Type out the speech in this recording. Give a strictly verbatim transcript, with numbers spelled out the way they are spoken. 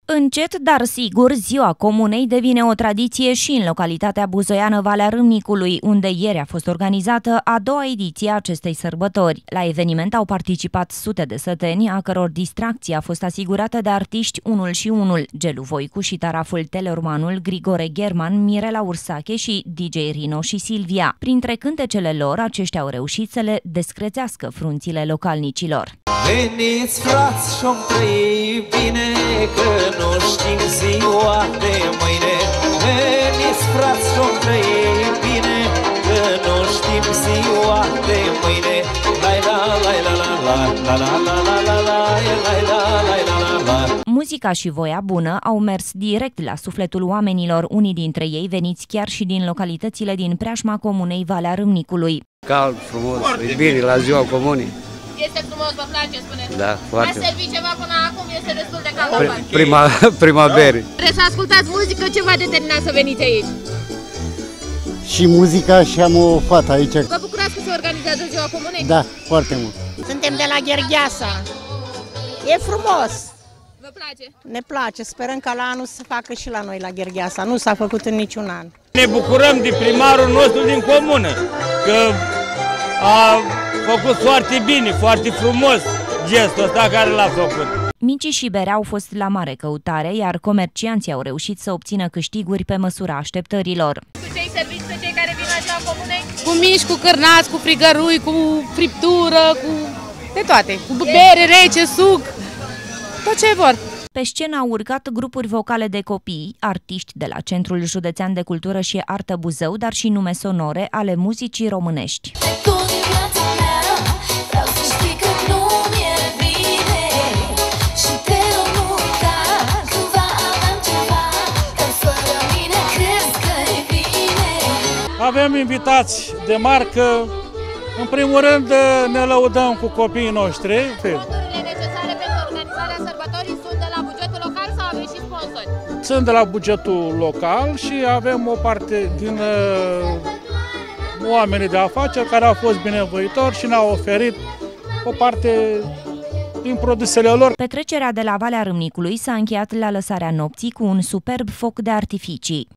Încet, dar sigur, Ziua Comunei devine o tradiție și în localitatea buzoiană Valea Râmnicului, unde ieri a fost organizată a doua ediție a acestei sărbători. La eveniment au participat sute de săteni, a căror distracție a fost asigurată de artiști unul și unul, Gelu Voicu și taraful Teleormanul Grigore German, Mirela Ursache și D J Rino și Silvia. Printre cântecele lor, aceștia au reușit să le descrețească frunțile localnicilor. Veniți, frați, și-o trăi bine, că nu știm ziua de mâine. Veniți, frați, și-o trăi bine, că nu știm ziua de mâine. La la la la la la la la la la la la la. Muzica și voia bună au mers direct la sufletul oamenilor, unii dintre ei veniți chiar și din localitățile din preajma comunei Valea Râmnicului. Cald, frumos, e bine la Ziua Comunii. Este frumos, vă place, spuneți? Da, foarte. Ați servit ceva până acum, este destul de cald. Prima, prima bere. Trebuie să ascultați muzică, ce v-a determinat să veniți aici? Și muzica și am o fată aici. Vă bucurați că se organizează Ziua Comunei? Da, foarte mult. Suntem de la Ghergheasa. E frumos. Vă place? Ne place, sperăm ca la anul să facă și la noi la Ghergheasa. Nu s-a făcut în niciun an. Ne bucurăm de primarul nostru din comună, că a făcut foarte bine, foarte frumos gestul ăsta care l-a făcut. Micii și berea au fost la mare căutare, iar comercianții au reușit să obțină câștiguri pe măsura așteptărilor. Cu ce-i serviți pe cei care vin la Ziua Comunei? Cu mici, cu cârnați, cu frigărui, cu friptură, cu de toate. Cu bere, rece, suc, tot ce vor. Pe scenă au urcat grupuri vocale de copii, artiști de la Centrul Județean de Cultură și Artă Buzău, dar și nume sonore ale muzicii românești. Avem invitați de marcă. În primul rând ne lăudăm cu copiii noștri. Fondurile necesare pentru organizarea sărbătorii sunt de la bugetul local sau aveți și sponsori? Sunt de la bugetul local și avem o parte din uh, oamenii de afaceri care au fost binevoitori și ne-au oferit o parte din produsele lor. Petrecerea de la Valea Râmnicului s-a încheiat la lăsarea nopții cu un superb foc de artificii.